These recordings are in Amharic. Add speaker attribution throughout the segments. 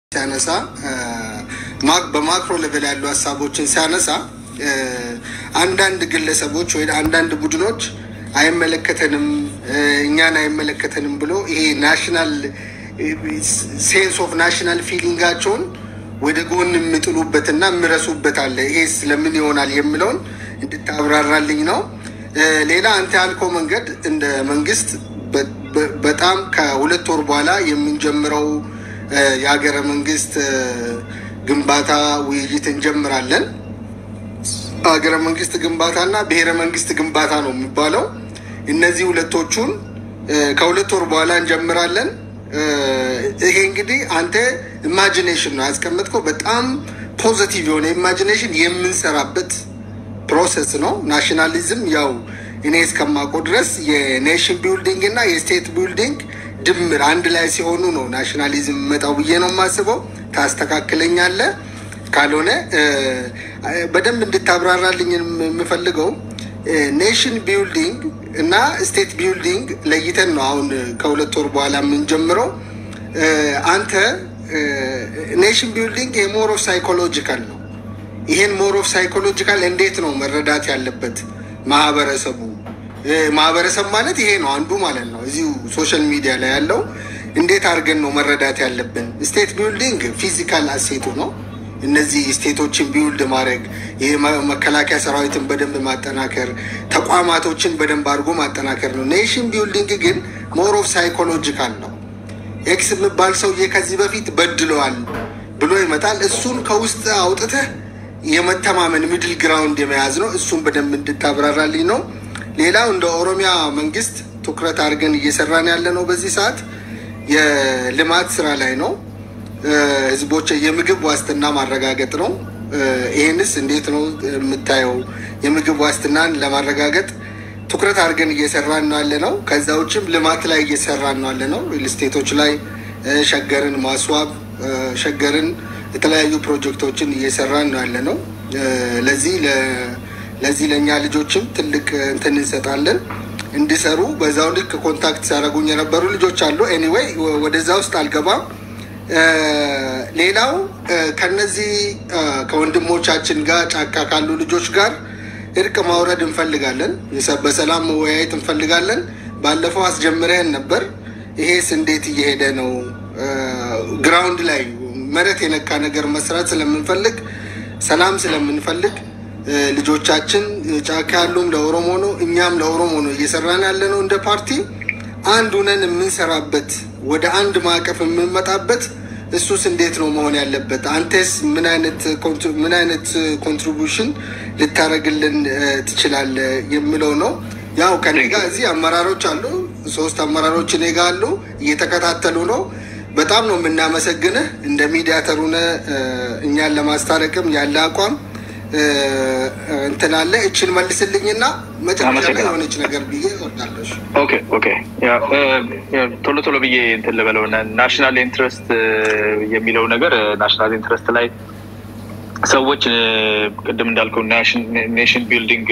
Speaker 1: ሲያነሳ በማክሮ ሌቨል ያሉ ሐሳቦችን ሲያነሳ አንዳንድ ግለሰቦች ወይ አንዳንድ ቡድኖች አይመለከተንም እኛን አይመለከተንም ብሎ ይሄ ናሽናል ሴንስ ኦፍ ናሽናል ፊሊንጋቸውን ወደ ጎን የሚጥሉበትና ምረሱበት አለ። ይሄስ ለምን ይሆናል የሚለውን እንድታብራራልኝ ነው። ሌላ አንተ ያልከው መንገድ እንደ መንግስት በጣም ከሁለት ወር በኋላ የምንጀምረው የሀገረ መንግስት ግንባታ ውይይት እንጀምራለን። ሀገረ መንግስት ግንባታና ብሔረ መንግስት ግንባታ ነው የሚባለው። እነዚህ ሁለቶቹን ከሁለት ወር በኋላ እንጀምራለን። ይሄ እንግዲህ አንተ ኢማጂኔሽን ነው ያስቀመጥከው። በጣም ፖዚቲቭ የሆነ ኢማጂኔሽን የምንሰራበት ፕሮሰስ ነው። ናሽናሊዝም ያው እኔ እስከማውቀው ድረስ የኔሽን ቢልዲንግ እና የስቴት ቢልዲንግ ድምር አንድ ላይ ሲሆኑ ነው ናሽናሊዝም መጣው ብዬ ነው የማስበው። ታስተካክለኛለህ ካልሆነ በደንብ እንድታብራራልኝ የምፈልገው ኔሽን ቢልዲንግ እና ስቴት ቢልዲንግ ለይተን ነው አሁን ከሁለት ወር በኋላ የምንጀምረው። አንተ ኔሽን ቢልዲንግ ሞር ኦፍ ሳይኮሎጂካል ነው። ይሄን ሞር ኦፍ ሳይኮሎጂካል እንዴት ነው መረዳት ያለበት ማህበረሰቡ? ማህበረሰብ ማለት ይሄ ነው አንዱ ማለት ነው። እዚሁ ሶሻል ሚዲያ ላይ ያለው እንዴት አድርገን ነው መረዳት ያለብን? ስቴት ቢልዲንግ ፊዚካል አሴቱ ነው። እነዚህ ስቴቶችን ቢውልድ ማድረግ፣ የመከላከያ ሰራዊትን በደንብ ማጠናከር፣ ተቋማቶችን በደንብ አድርጎ ማጠናከር ነው። ኔሽን ቢልዲንግ ግን ሞር ኦፍ ሳይኮሎጂካል ነው። ኤክስ የሚባል ሰውዬ ከዚህ በፊት በድለዋል ብሎ ይመጣል። እሱን ከውስጥ አውጥተህ የመተማመን ሚድል ግራውንድ የመያዝ ነው። እሱን በደንብ እንድታብራራልኝ ነው። ሌላው እንደ ኦሮሚያ መንግስት ትኩረት አድርገን እየሰራን ያለ ነው በዚህ ሰዓት የልማት ስራ ላይ ነው። ህዝቦች የምግብ ዋስትና ማረጋገጥ ነው። ይሄንስ እንዴት ነው የምታየው? የምግብ ዋስትናን ለማረጋገጥ ትኩረት አድርገን እየሰራን ነው ያለ ነው። ከዛ ውጭም ልማት ላይ እየሰራን ነው ያለ ነው። ስቴቶች ላይ ሸገርን ማስዋብ፣ ሸገርን የተለያዩ ፕሮጀክቶችን እየሰራን ነው ያለ ነው። ለዚህ ለኛ ልጆችም ትልቅ እንትን እንሰጣለን እንዲሰሩ። በዛው ልክ ኮንታክት ሲያደርጉኝ የነበሩ ልጆች አሉ። ኤኒዌይ ወደዛ ውስጥ አልገባም። ሌላው ከነዚህ ከወንድሞቻችን ጋር ጫካ ካሉ ልጆች ጋር እርቅ ማውረድ እንፈልጋለን። በሰላም መወያየት እንፈልጋለን። ባለፈው አስጀምረን ነበር። ይሄስ እንዴት እየሄደ ነው? ግራውንድ ላይ መሬት የነካ ነገር መስራት ስለምንፈልግ፣ ሰላም ስለምንፈልግ ልጆቻችን ጫካ ያሉም ለኦሮሞ ነው፣ እኛም ለኦሮሞ ነው እየሰራን ያለ ነው። እንደ ፓርቲ አንድ ሆነን የምንሰራበት ወደ አንድ ማዕቀፍ የምንመጣበት እሱስ እንዴት ነው መሆን ያለበት? አንተስ ምን አይነት ኮንትሪቢዩሽን ልታደርግልን ትችላለህ የሚለው ነው። ያው ከኔ ጋር እዚህ አመራሮች አሉ፣ 3 አመራሮች እኔ ጋር አሉ፣ እየተከታተሉ ነው። በጣም ነው የምናመሰግንህ። እንደ ሚዲያተር ሆነህ እኛን ለማስታረቅም ያለ አቋም እንትን አለ። እችን መልስልኝና መጨረሻ ላይ የሆነች ነገር ብዬ እወዳለሁ።
Speaker 2: ኦኬ ቶሎ ብዬ እንትን ልበለው። ናሽናል ኢንትረስት የሚለው ነገር ናሽናል ኢንትረስት ላይ ሰዎች ቅድም እንዳልከው ኔሽን ቢልዲንግ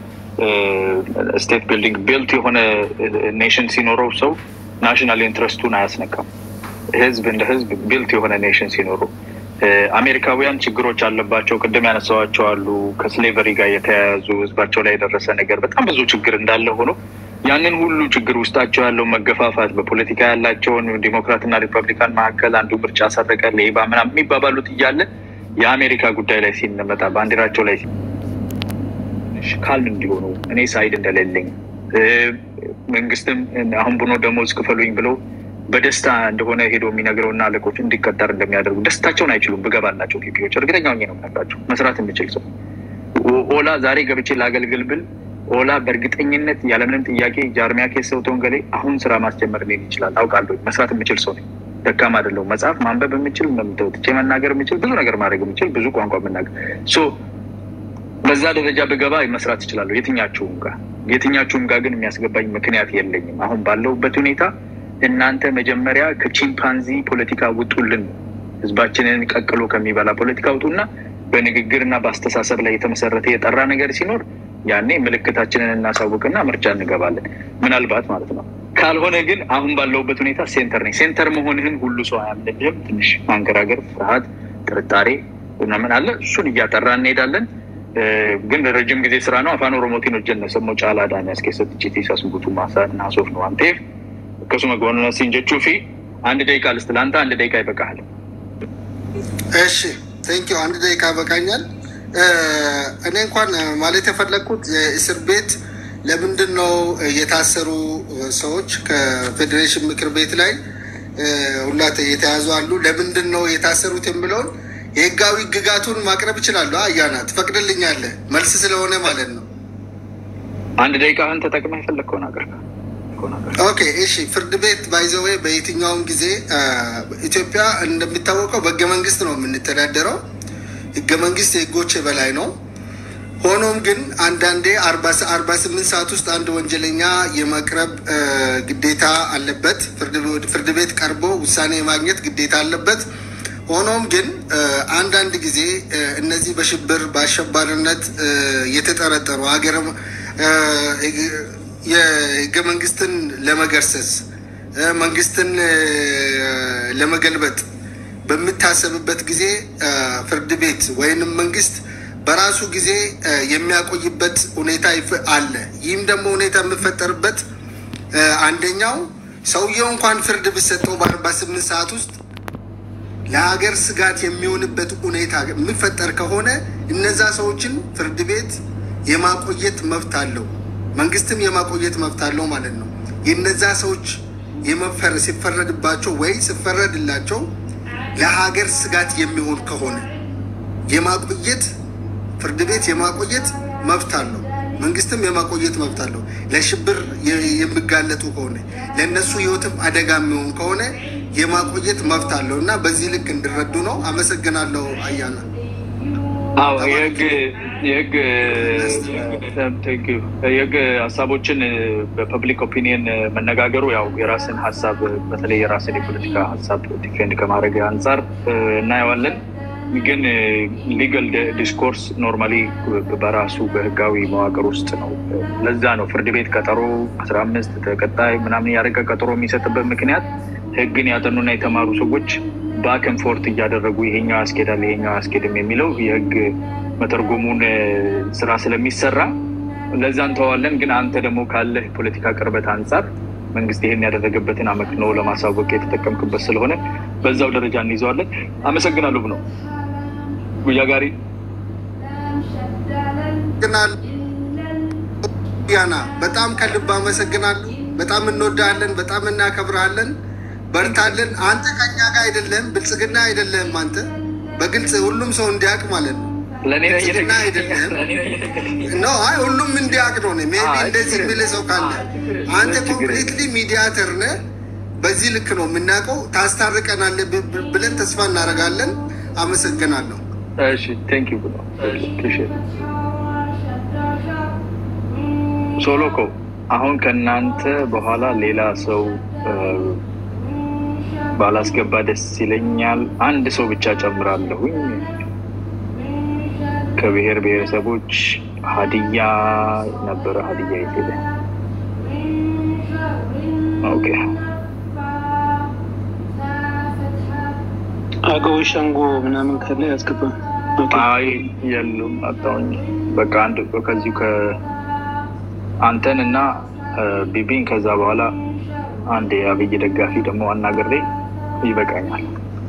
Speaker 2: ስቴት ቢልዲንግ ቢልት የሆነ ኔሽን ሲኖረው ሰው ናሽናል ኢንትረስቱን አያስነካም። ህዝብ እንደ ህዝብ ቢልት የሆነ ኔሽን ሲኖረው አሜሪካውያን ችግሮች አለባቸው። ቅድም ያነሳዋቸው አሉ። ከስሌቨሪ ጋር የተያያዙ ህዝባቸው ላይ የደረሰ ነገር በጣም ብዙ ችግር እንዳለ ሆኖ ያንን ሁሉ ችግር ውስጣቸው ያለው መገፋፋት፣ በፖለቲካ ያላቸውን ዲሞክራትና ሪፐብሊካን መካከል አንዱ ምርጫ ሰረቀ፣ ሌባ ምናምን የሚባባሉት እያለ የአሜሪካ ጉዳይ ላይ ሲነመጣ ባንዲራቸው ላይ ካልም እንዲሆኑ እኔ ሳይድ እንደሌለኝ መንግስትም አሁን ብኖ ደሞዝ ክፈሉኝ ብለው በደስታ እንደሆነ ሄዶ የሚነግረውና አለቆች እንዲቀጠር እንደሚያደርጉ ደስታቸውን አይችሉም። ብገባላቸው ፒፒዎች እርግጠኛ ሆኜ ነው የምነግራቸው። መስራት የሚችል ሰው ኦላ ዛሬ ገብቼ ላገልግል ብል ኦላ በእርግጠኝነት ያለምንም ጥያቄ ጃርሚያ ኬስ ሰው ተወንገሌ አሁን ስራ ማስጀመር ሊሆን ይችላል። አውቃለሁ። መስራት የሚችል ሰው ነኝ። ደካማ አይደለሁም። መጽሐፍ ማንበብ የሚችል ትቼ መናገር የሚችል ብዙ ነገር ማድረግ የሚችል ብዙ ቋንቋ መናገር በዛ ደረጃ ብገባ መስራት ይችላለሁ። የትኛችሁም ጋር ግን የሚያስገባኝ ምክንያት የለኝም። አሁን ባለሁበት ሁኔታ እናንተ መጀመሪያ ከቺምፓንዚ ፖለቲካ ውጡልን። ህዝባችንን ቀቅሎ ከሚበላ ፖለቲካ ውጡና በንግግርና በአስተሳሰብ ላይ የተመሰረተ የጠራ ነገር ሲኖር ያኔ ምልክታችንን እናሳውቅና ምርጫ እንገባለን። ምናልባት ማለት ነው ካልሆነ ግን አሁን ባለውበት ሁኔታ ሴንተር ነኝ። ሴንተር መሆንህን ሁሉ ሰው አያምንልህም። ትንሽ ማንገራገር፣ ፍርሃት፣ ጥርጣሬ ምናምን አለ። እሱን እያጠራን እንሄዳለን። ግን ረጅም ጊዜ ስራ ነው። አፋን ኦሮሞቲን ወጀነ ሰሞ ጫላ ዳን ያስከሰት ጭቲ ሳስቡቱ ማሳና ሶፍ ነው አንተ ከሱ መግባና ሲንጀቹ ፊ አንድ ደቂቃ ልስጥላንተ አንድ ደቂቃ ይበቃል።
Speaker 1: እሺ ቴንክ ዩ። አንድ ደቂቃ ይበቃኛል። እኔ እንኳን ማለት የፈለኩት እስር ቤት ለምንድነው የታሰሩ ሰዎች ከፌዴሬሽን ምክር ቤት ላይ ሁላተ የተያዙ አሉ ለምንድነው የታሰሩት የሚለውን የህጋዊ ግጋቱን ማቅረብ ይችላል። አያና ትፈቅድልኛለህ? መልስ ስለሆነ ማለት ነው።
Speaker 2: አንድ ደቂቃ አንተ ተጠቅመህ የፈለከው ነገር
Speaker 1: ኦኬ እሺ። ፍርድ ቤት ባይዘው በየትኛውም ጊዜ ኢትዮጵያ እንደሚታወቀው በህገ መንግስት ነው የምንተዳደረው። ህገ መንግስት የህጎች በላይ ነው። ሆኖም ግን አንዳንዴ 48 ሰዓት ውስጥ አንድ ወንጀለኛ የማቅረብ ግዴታ አለበት። ፍርድ ቤት ቀርቦ ውሳኔ ማግኘት ግዴታ አለበት። ሆኖም ግን አንዳንድ ጊዜ እነዚህ በሽብር በአሸባሪነት የተጠረጠሩ ሀገር የህገ መንግስትን ለመገርሰስ መንግስትን ለመገልበጥ በሚታሰብበት ጊዜ ፍርድ ቤት ወይንም መንግስት በራሱ ጊዜ የሚያቆይበት ሁኔታ አለ። ይህም ደግሞ ሁኔታ የሚፈጠርበት አንደኛው ሰውየው እንኳን ፍርድ ቢሰጠው በ48 ሰዓት ውስጥ ለሀገር ስጋት የሚሆንበት ሁኔታ የሚፈጠር ከሆነ እነዛ ሰዎችን ፍርድ ቤት የማቆየት መብት አለው፣ መንግስትም የማቆየት መብት አለው ማለት ነው። የነዛ ሰዎች ሲፈረድባቸው ወይ ሲፈረድላቸው ለሀገር ስጋት የሚሆን ከሆነ የማቆየት ፍርድ ቤት የማቆየት መብት አለው፣ መንግስትም የማቆየት መብት አለው። ለሽብር የሚጋለጡ ከሆነ ለነሱ ህይወትም አደጋ የሚሆን ከሆነ የማቆየት መብት አለው እና በዚህ ልክ እንድረዱ ነው። አመሰግናለሁ አያና።
Speaker 2: አዎ የህግ ሀሳቦችን በፐብሊክ ኦፒኒየን መነጋገሩ ያው የራስን ሀሳብ በተለይ የራስን የፖለቲካ ሀሳብ ዲፌንድ ከማድረግ አንጻር እናየዋለን። ግን ሊጋል ዲስኮርስ ኖርማሊ በራሱ በህጋዊ መዋቅር ውስጥ ነው። ለዛ ነው ፍርድ ቤት ቀጠሮ 15 ተቀጣይ ምናምን ያደረገ ቀጠሮ የሚሰጥበት ምክንያት ህግን ያጠኑና የተማሩ ሰዎች ባክን ፎርት እያደረጉ ይሄኛው ያስኬዳል ይሄኛው ያስኬድም የሚለው የህግ መተርጎሙን ስራ ስለሚሰራ ለዛ እንተዋለን። ግን አንተ ደግሞ ካለ ፖለቲካ ቅርበት አንጻር መንግስት ይሄን ያደረገበትን አመክንዮ ለማሳወቅ የተጠቀምክበት ስለሆነ በዛው ደረጃ እንይዘዋለን። አመሰግናለሁ ነው ጉያጋሪ
Speaker 1: ያና በጣም ከልብ አመሰግናለሁ። በጣም እንወዳለን፣ በጣም እናከብራለን። በርታለን። አንተ ከኛ ጋር አይደለም፣ ብልጽግና አይደለም። አንተ በግልጽ ሁሉም ሰው እንዲያቅ ማለት ነው።
Speaker 2: ለኔ
Speaker 1: አይደለም ነው አይ ሁሉም እንዲያቅ ነው። ሜቢ እንደዚህ የሚል ሰው ካለ አንተ ኮምፕሊትሊ ሚዲያተር ነህ። በዚህ ልክ ነው የምናውቀው። ታስታርቀናለህ ብለን ተስፋ እናደርጋለን። አመሰግናለሁ።
Speaker 2: እሺ ቴንክ ዩ ብሎ ሶሎኮ አሁን ከናንተ በኋላ ሌላ ሰው ባላስገባ ደስ ይለኛል። አንድ ሰው ብቻ ጨምራለሁኝ። ከብሔር ብሔረሰቦች ሀዲያ ነበረ። ሀዲያ ይሄደ ኦኬ
Speaker 3: አገው ሸንጎ ምናምን ካለ ያስገባ።
Speaker 2: አይ የሉም አጣውኝ። በቃ አንድ ከዚህ ከአንተን እና ቢቢን ከዛ በኋላ አንድ የአብይ ደጋፊ ደግሞ አናገሬ ይበቃኛል።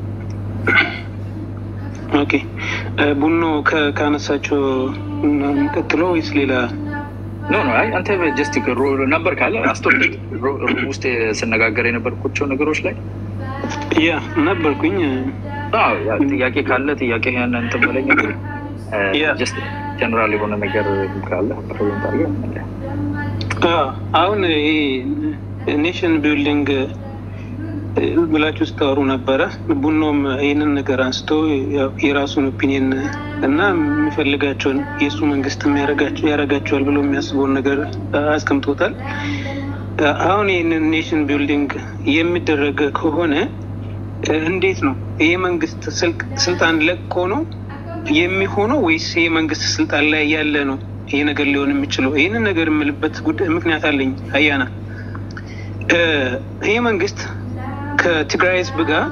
Speaker 3: ኦኬ ቡኖ ካነሳቸው ቀጥሎ ወይስ ሌላ?
Speaker 2: ኖ አይ አንተ ጀስት ነበር ካለ አስቶል ውስጥ ስነጋገር የነበርኩቸው ነገሮች ላይ
Speaker 3: ያ ነበርኩኝ።
Speaker 2: አዎ ያ ጥያቄ ካለ ጥያቄ ያን እንትን ብለኝ ጀስት ጀነራል የሆነ ነገር ካለ ፕሮግራም ታርገ
Speaker 3: አሁን ይሄ ኔሽን ቢልዲንግ ብላችሁ ስታወሩ ነበረ። ቡኖም ይህንን ነገር አንስቶ የራሱን ኦፒኒየን እና የሚፈልጋቸውን የእሱ መንግስት ያደርጋቸዋል ብሎ የሚያስበውን ነገር አስቀምጦታል። አሁን ይህንን ኔሽን ቢልዲንግ የሚደረግ ከሆነ እንዴት ነው ይሄ መንግስት ስልጣን ለቆ ነው የሚሆነው ወይስ ይሄ መንግስት ስልጣን ላይ ያለ ነው ይሄ ነገር ሊሆን የሚችለው? ይህንን ነገር የምልበት ጉዳይ ምክንያት አለኝ። አያና ይሄ መንግስት ከትግራይ ህዝብ ጋር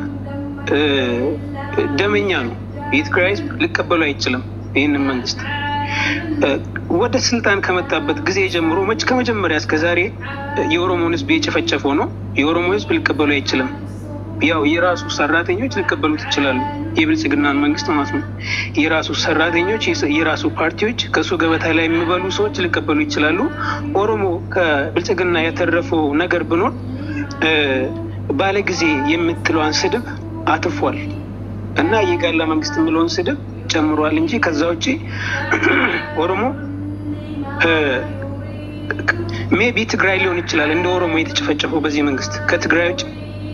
Speaker 3: ደመኛ ነው። የትግራይ ህዝብ ሊቀበሉ አይችልም። ይህንን መንግስት ወደ ስልጣን ከመጣበት ጊዜ ጀምሮ ከመጀመሪያ እስከ ዛሬ የኦሮሞን ህዝብ የጨፈጨፈው ነው። የኦሮሞ ህዝብ ሊቀበሉ አይችልም። ያው የራሱ ሰራተኞች ሊቀበሉት ይችላሉ። የብልጽግናን መንግስት ማለት ነው። የራሱ ሰራተኞች፣ የራሱ ፓርቲዎች፣ ከሱ ገበታ ላይ የሚበሉ ሰዎች ሊቀበሉ ይችላሉ። ኦሮሞ ከብልጽግና ያተረፈው ነገር ብኖር ባለ ጊዜ የምትለዋን ስድብ አትፏል እና የጋላ መንግስት የሚለውን ስድብ ጨምሯል እንጂ ከዛ ውጪ ኦሮሞ ሜቢ ትግራይ ሊሆን ይችላል እንደ ኦሮሞ የተጨፈጨፈው በዚህ መንግስት። ከትግራይ ውጪ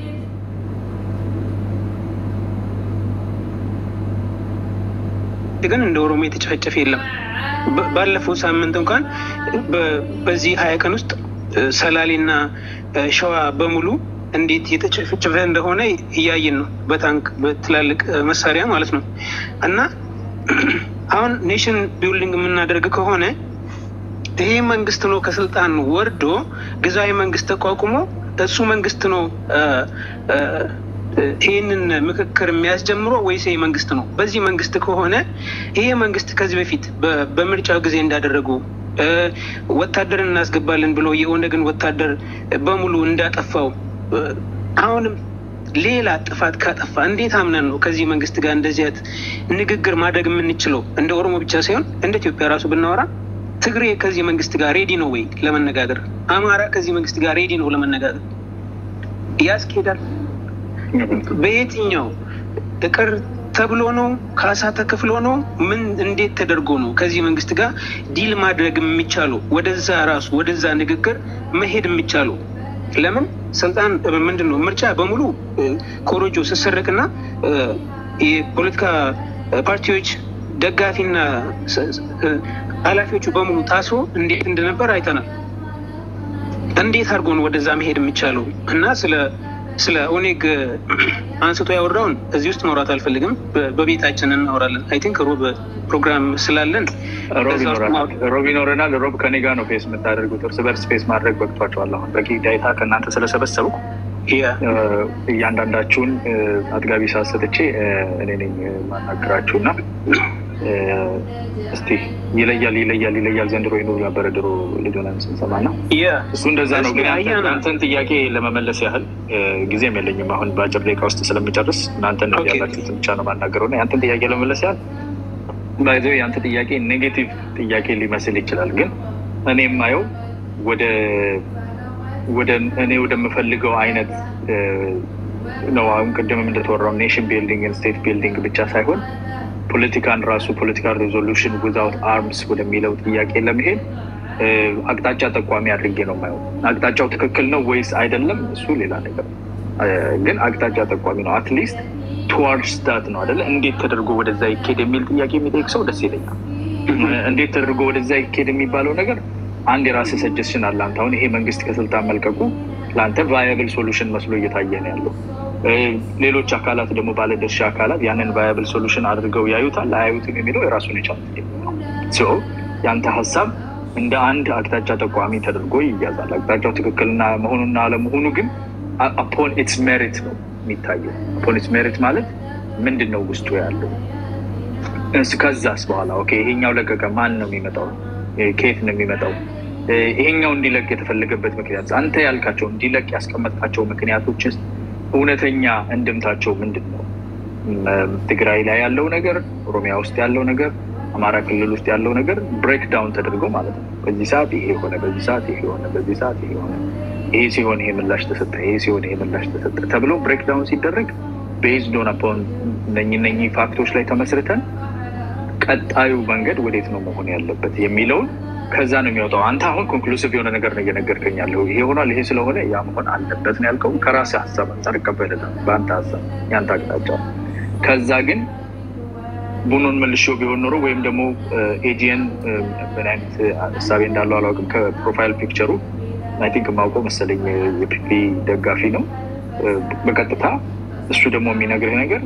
Speaker 3: ግን እንደ ኦሮሞ የተጨፈጨፈ የለም። ባለፈው ሳምንት እንኳን በዚህ 20 ቀን ውስጥ ሰላሌና ሸዋ በሙሉ እንዴት የተጨፈጨፈ እንደሆነ እያየን ነው። በታንክ በትላልቅ መሳሪያ ማለት ነው። እና አሁን ኔሽን ቢልዲንግ የምናደርግ ከሆነ ይሄ መንግስት ነው ከስልጣን ወርዶ ግዛዊ መንግስት ተቋቁሞ እሱ መንግስት ነው ይህንን ምክክር የሚያስጀምረው ወይስ ይሄ መንግስት ነው? በዚህ መንግስት ከሆነ ይሄ መንግስት ከዚህ በፊት በምርጫው ጊዜ እንዳደረጉ ወታደር እናስገባለን ብሎ የኦነግን ወታደር በሙሉ እንዳጠፋው አሁንም ሌላ ጥፋት ካጠፋ እንዴት አምነን ነው ከዚህ መንግስት ጋር እንደዚህ አይነት ንግግር ማድረግ የምንችለው? እንደ ኦሮሞ ብቻ ሳይሆን እንደ ኢትዮጵያ ራሱ ብናወራ ትግሬ ከዚህ መንግስት ጋር ሬዲ ነው ወይ ለመነጋገር? አማራ ከዚህ መንግስት ጋር ሬዲ ነው ለመነጋገር? ያስኬዳል? በየትኛው እቅር ተብሎ ነው? ካሳ ተከፍሎ ነው? ምን እንዴት ተደርጎ ነው ከዚህ መንግስት ጋር ዲል ማድረግ የሚቻለው? ወደዛ ንግግር መሄድ የሚቻለው ለምን? ስልጣን ምንድነው? ምርጫ በሙሉ ኮሮጆ ስሰረቅና የፖለቲካ ፓርቲዎች ደጋፊና ኃላፊዎቹ በሙሉ ታስሮ እንዴት እንደነበር አይተናል። እንዴት አድርጎ ነው ወደዛ መሄድ የሚቻለው? እና ስለ ኦኔግ አንስቶ ያወራውን እዚህ ውስጥ ማውራት አልፈልግም። በቤታችን እናወራለን። አይ ቲንክ ሮብ ፕሮግራም ስላለን
Speaker 2: ሮብ ይኖረናል። ሮብ ከኔ ጋር ነው ፌስ የምታደርጉት። እርስ በርስ ፌስ ማድረግ በቅቷቸዋል። አሁን በቂ ዳይታ ከእናንተ ስለሰበሰብኩ እያንዳንዳችሁን አጥጋቢ ሳሰጥቼ እኔ ነኝ ማናገራችሁና እስቲ ይለያል ዘንድሮ ይኖር ነበረ ድሮ ልጆናን ስንሰማና እሱ እንደዛ ነው። ግን አንተን ጥያቄ ለመመለስ ያህል ጊዜም የለኝም አሁን በአጭር ደቂቃ ውስጥ ስለምጨርስ እናንተን ነው ያላችሁት ብቻ ነው ማናገረው እና አንተን ጥያቄ ለመመለስ ያህል ባይዘው ያንተ ጥያቄ ኔጌቲቭ ጥያቄ ሊመስል ይችላል። ግን እኔ የማየው ወደ እኔ ወደምፈልገው አይነት ነው። አሁን ቅድምም እንደተወራው ኔሽን ቢልዲንግ ስቴት ቢልዲንግ ብቻ ሳይሆን ፖለቲካን ራሱ ፖለቲካል ሪዞሉሽን ዊዛውት አርምስ ወደሚለው ጥያቄ ለመሄድ አቅጣጫ ጠቋሚ አድርጌ ነው የማየው። አቅጣጫው ትክክል ነው ወይስ አይደለም እሱ ሌላ ነገር፣ ግን አቅጣጫ ጠቋሚ ነው። አትሊስት ቱዋርድስ ዳት ነው አይደለ? እንዴት ተደርጎ ወደዛ ይኬድ የሚል ጥያቄ የሚጠይቅ ሰው ደስ ይለኛል። እንዴት ተደርጎ ወደዛ ይኬድ የሚባለው ነገር አንድ የራስ ሰጀስሽን አለ። አንተ አሁን ይሄ መንግስት ከስልጣን መልቀቁ ለአንተ ቫያብል ሶሉሽን መስሎ እየታየ ነው ያለው። ሌሎች አካላት ደግሞ ባለድርሻ አካላት ያንን ቫያብል ሶሉሽን አድርገው ያዩታል አያዩትም የሚለው የራሱን የቻለ ነው። ያንተ ሀሳብ እንደ አንድ አቅጣጫ ጠቋሚ ተደርጎ ይያዛል። አቅጣጫው ትክክልና መሆኑና አለመሆኑ ግን upon its merit ነው የሚታየው። upon its merit ማለት ምንድን ነው ውስጡ ያለው? ከዛስ በኋላ ኦኬ ይሄኛው ለቀቀ፣ ማን ነው የሚመጣው? ከየት ነው የሚመጣው? ይሄኛው እንዲለቅ የተፈለገበት ምክንያት አንተ ያልካቸው እንዲለቅ ያስቀመጥካቸው ምክንያቶች እውነተኛ እንድምታቸው ምንድን ነው? ትግራይ ላይ ያለው ነገር፣ ኦሮሚያ ውስጥ ያለው ነገር፣ አማራ ክልል ውስጥ ያለው ነገር ብሬክ ዳውን ተደርጎ ማለት ነው። በዚህ ሰዓት ይሄ ሆነ፣ በዚህ ሰዓት ይሄ ሆነ፣ በዚህ ሰዓት ይሄ ሆነ፣ ይሄ ሲሆን ይሄ ምላሽ ተሰጠ፣ ይሄ ሲሆን ይሄ ምላሽ ተሰጠ ተብሎ ብሬክ ዳውን ሲደረግ ቤዝድ ኦን አፖን እነኚህ ፋክቶች ላይ ተመስርተን ቀጣዩ መንገድ ወዴት ነው መሆን ያለበት የሚለውን ከዛ ነው የሚወጣው። አንተ አሁን ኮንክሉሲቭ የሆነ ነገር ነው እየነገርከኝ ያለው። ይሄ ሆኗል፣ ይሄ ስለሆነ ያ መሆን አለበት ነው ያልከው። ከራስህ ሀሳብ አንጻር እቀበልልሃለሁ፣ በአንተ ሀሳብ ያንተ አቅጣጫ። ከዛ ግን ቡኖን መልሼው ቢሆን ኖሮ ወይም ደግሞ ኤጂኤን ምን አይነት ሀሳቤ እንዳለው አላውቅም። ከፕሮፋይል ፒክቸሩ አይ ቲንክ የማውቀው መሰለኝ የፒፒ ደጋፊ ነው በቀጥታ። እሱ ደግሞ የሚነግርህ ነገር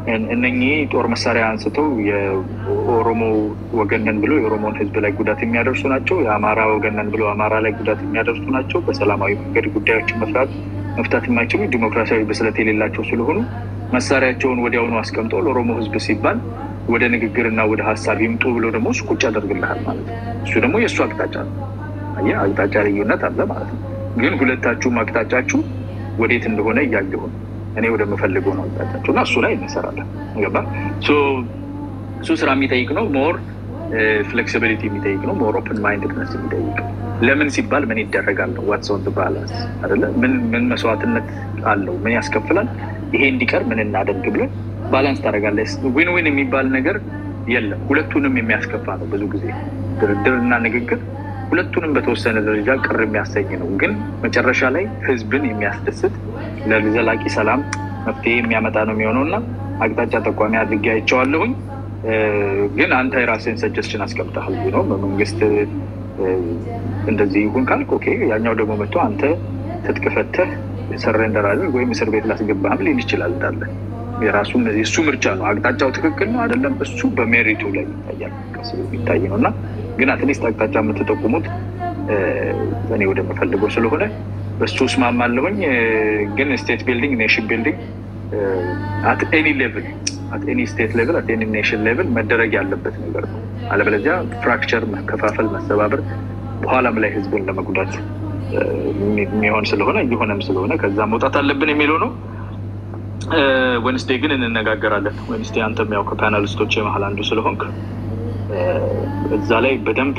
Speaker 2: እነኚህ ጦር መሳሪያ አንስተው የኦሮሞ ወገነን ብሎ የኦሮሞን ህዝብ ላይ ጉዳት የሚያደርሱ ናቸው። የአማራ ወገነን ብሎ አማራ ላይ ጉዳት የሚያደርሱ ናቸው። በሰላማዊ መንገድ ጉዳዮችን መፍታት የማይችሉ ዲሞክራሲያዊ ብስለት የሌላቸው ስለሆኑ መሳሪያቸውን ወዲያውኑ አስቀምጦ ለኦሮሞ ህዝብ ሲባል ወደ ንግግርና ወደ ሀሳብ ይምጡ ብሎ ደግሞ እሱ ቁጭ ያደርግልሃል ማለት ነው። እሱ ደግሞ የእሱ አቅጣጫ ነው። አየህ አቅጣጫ ልዩነት አለ ማለት ነው። ግን ሁለታችሁም አቅጣጫችሁ ወዴት እንደሆነ እያየሁ ነው። እኔ ወደምፈልገው ነው አቅጣጫችሁ እና እሱ ላይ እንሰራለን። ገባ? እሱ ስራ የሚጠይቅ ነው። ሞር ፍሌክሲቢሊቲ የሚጠይቅ ነው። ሞር ኦፕን ማይንድነስ የሚጠይቅ ለምን ሲባል ምን ይደረጋል ነው። ዋትስ ኦን ዘ ባላንስ አይደለ? ምን መስዋዕትነት አለው? ምን ያስከፍላል? ይሄ እንዲቀር ምን እናደርግ ብለን ባላንስ ታደርጋለህ። ዊን ዊን የሚባል ነገር የለም። ሁለቱንም የሚያስከፋ ነው። ብዙ ጊዜ ድርድርና ንግግር ሁለቱንም በተወሰነ ደረጃ ቅር የሚያሰኝ ነው። ግን መጨረሻ ላይ ህዝብን የሚያስደስት ለዘላቂ ሰላም መፍትሄ የሚያመጣ ነው የሚሆነው እና አቅጣጫ ጠቋሚ አድርጌ አይቼዋለሁኝ። ግን አንተ የራስህን ሰጀስሽን አስቀምጠሃል ነው። በመንግስት እንደዚህ ይሁን ካልክ ኦኬ፣ ያኛው ደግሞ መጥቶ አንተ ትጥቅ ፈተህ ሰረንደር አድርግ ወይም እስር ቤት ላስገባህም ሊል ይችላል እንዳለ የራሱ እሱ ምርጫ ነው። አቅጣጫው ትክክል ነው አይደለም እሱ በሜሪቱ ላይ ይታያል። ከስሩ ይታይ ነውና ግን አትሊስት አቅጣጫ የምትጠቁሙት እኔ ወደምፈልገው ስለሆነ በሱ እስማማለሁኝ። ግን ስቴት ቢልዲንግ ኔሽን ቢልዲንግ አት ኤኒ ሌቭል አት ኤኒ ስቴት ሌቭል አት ኤኒ ኔሽን ሌቭል መደረግ ያለበት ነገር ነው። አለበለዚያ ፍራክቸር፣ መከፋፈል፣ መሰባበር በኋላም ላይ ህዝብን ለመጉዳት የሚሆን ስለሆነ እየሆነም ስለሆነ ከዛ መውጣት አለብን የሚለው ነው። ወንስዴ ግን እንነጋገራለን። ወንስዴ አንተም ያው ከፓናሊስቶች መሀል አንዱ ስለሆንክ እዛ ላይ በደንብ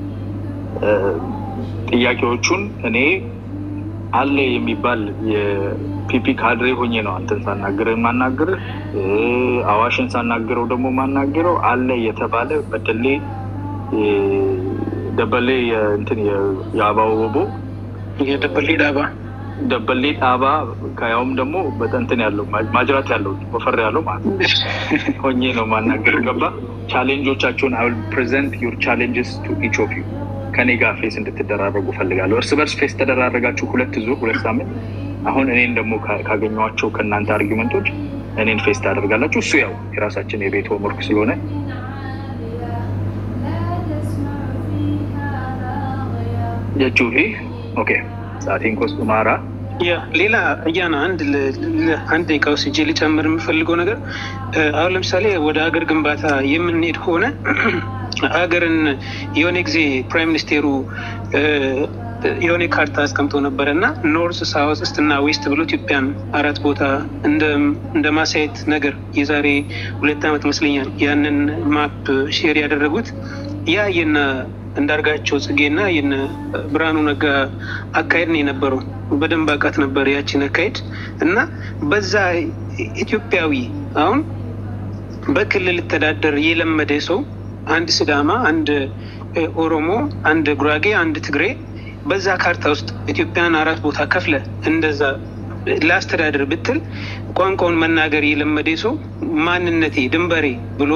Speaker 2: ጥያቄዎቹን እኔ አለ የሚባል የፒፒ ካድሬ ሆኜ ነው አንተን ሳናግርህ ማናግርህ፣ አዋሽን ሳናግረው ደግሞ ማናግረው አለ የተባለ በደሌ ደበሌ እንትን የአባው ወቦ ደበሌ ጣባ ካያውም ደግሞ በተንተን ያለው ማጅራት ያለው ወፈር ያለው ማለት ሆኜ ነው ማናገር። ገባ? ቻሌንጆቻችሁን I will present your challenges to each of you። ከኔ ጋር ፌስ እንድትደራረጉ ፈልጋለሁ። እርስ በርስ ፌስ ተደራረጋችሁ ሁለት ሳምንት አሁን እኔን ደግሞ ካገኘኋቸው ከእናንተ አርጊመንቶች እኔን ፌስ ታደርጋላችሁ። እሱ ያው የራሳችን የቤት ሆምወርክ ስለሆነ የጁሂ ኦኬ ሳቲን ኮስቱ ማራ
Speaker 3: ሌላ እያና አንድ ደቂቃ ወስጄ ልጨምር የምፈልገው ነገር አሁን ለምሳሌ ወደ ሀገር ግንባታ የምንሄድ ከሆነ ሀገርን የሆነ ጊዜ ፕራይም ሚኒስቴሩ የሆነ ካርታ አስቀምጦ ነበረ እና ኖርዝ፣ ሳውዝ፣ ኢስት እና ዌስት ብሎ ኢትዮጵያን 4 ቦታ እንደ ማሳየት ነገር የዛሬ 2 ዓመት መስለኛል ያንን ማፕ ሼር ያደረጉት። ያ የነ እንዳርጋቸው ጽጌና የነ ብርሃኑ ነጋ አካሄድ ነው የነበረው። በደንብ አውቃት ነበር ያቺን አካሄድ እና በዛ ኢትዮጵያዊ አሁን በክልል ተዳደር የለመደ ሰው አንድ ስዳማ፣ አንድ ኦሮሞ፣ አንድ ጉራጌ፣ አንድ ትግሬ በዛ ካርታ ውስጥ ኢትዮጵያን 4 ቦታ ከፍለ እንደዛ ላስተዳደር ብትል ቋንቋውን መናገር የለመደ ሰው ማንነቴ ድንበሬ ብሎ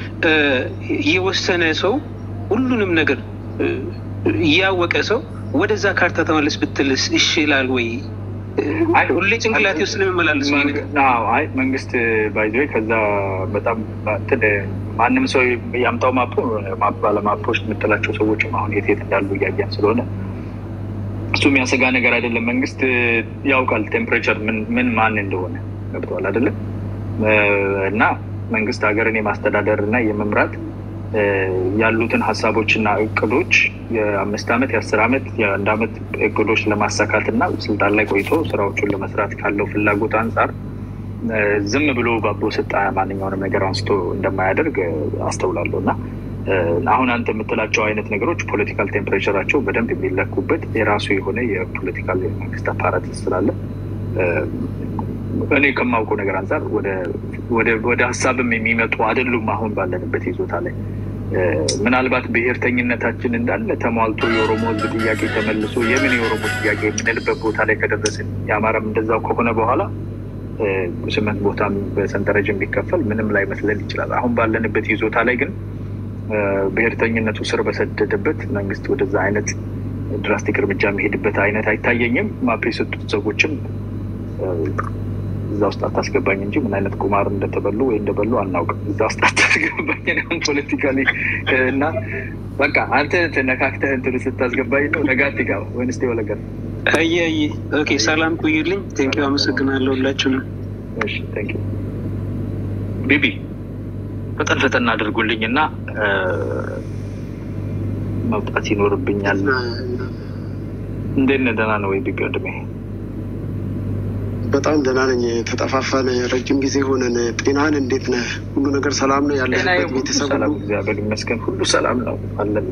Speaker 3: የወሰነ ሰው ሁሉንም ነገር ያወቀ ሰው ወደዛ ካርታ ተመለስ ብትልስ ይሽላል ወይ? ሁሌ ጭንቅላቴ ውስጥ ለመመላለስ ነው።
Speaker 2: አይ መንግስት ባይዘይ ከዛ በጣም ማንም ሰው ያምጣው ማፖች የምትላቸው ሰዎችም አሁን የት እንዳሉ እያያን ስለሆነ እሱ የሚያሰጋ ነገር አይደለም። መንግስት ያውቃል ቴምፕሬቸር ምን ማን እንደሆነ ገብቷል አይደለም? እና መንግስት ሀገርን የማስተዳደር እና የመምራት ያሉትን ሀሳቦችና እቅዶች የ5 ዓመት የ10 ዓመት የ1 ዓመት እቅዶች ለማሳካትና ስልጣን ላይ ቆይቶ ስራዎቹን ለመስራት ካለው ፍላጎት አንጻር ዝም ብሎ ባቦ ሰጣ ማንኛውንም ነገር አንስቶ እንደማያደርግ አስተውላለሁ። እና አሁን አንተ የምትላቸው አይነት ነገሮች ፖለቲካል ቴምፕሬቸራቸው በደንብ የሚለኩበት የራሱ የሆነ የፖለቲካል መንግስት አፓራት ስላለ እኔ ከማውቀው ነገር አንጻር ወደ ሀሳብም የሚመጡ አይደሉም። አሁን ባለንበት ይዞታ ላይ ምናልባት ብሔርተኝነታችን እንዳለ ተሟልቶ የኦሮሞ ህዝብ ጥያቄ ተመልሶ የምን የኦሮሞ ጥያቄ የምንልበት ቦታ ላይ ከደረስን የአማራም እንደዛው ከሆነ በኋላ 8 ቦታም በሰንጠረዥ የሚከፈል ምንም ላይ መስለን ይችላል። አሁን ባለንበት ይዞታ ላይ ግን ብሔርተኝነቱ ስር በሰደደበት መንግስት ወደዛ አይነት ድራስቲክ እርምጃ የሚሄድበት አይነት አይታየኝም። ማፕ የሰጡት ሰዎችም እዛ ውስጥ አታስገባኝ እንጂ ምን አይነት ቁማር እንደተበሉ ወይ እንደበሉ አናውቅም። እዛ ውስጥ አታስገባኝ ነው ፖለቲካሊ እና በቃ አንተ ተነካክተህ እንትን ስታስገባኝ ነው ነጋቲካ ወይስ ተወለገ
Speaker 3: አይ ኦኬ ሰላም ቆዩልኝ። ቴንኪው አመሰግናለሁ ሁላችሁንም።
Speaker 2: እሺ ቴንኪው ቢቢ ፈጠን አድርጉልኝና መውጣት ይኖርብኛል። እንደነ ደህና ነው ወይ ቢቢ ወንድሜ?
Speaker 4: በጣም ደህና ነኝ። ተጠፋፋን ረጅም ጊዜ ሆነን። ጤናህን እንዴት ነህ? ሁሉ ነገር ሰላም ነው? ያለህበት ቤተሰብ ሁሉ
Speaker 2: እግዚአብሔር ይመስገን ሁሉ ሰላም ነው አለን።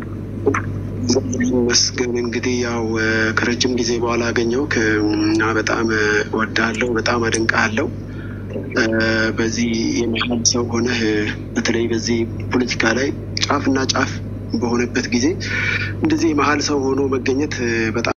Speaker 4: መስገን እንግዲህ ያው ከረጅም ጊዜ በኋላ አገኘሁህ እና በጣም እወድሃለሁ፣ በጣም አደንቅሃለሁ። በዚህ የመሃል ሰው ሆነህ በተለይ በዚህ ፖለቲካ ላይ ጫፍና ጫፍ በሆነበት ጊዜ እንደዚህ የመሃል ሰው ሆኖ መገኘት በጣም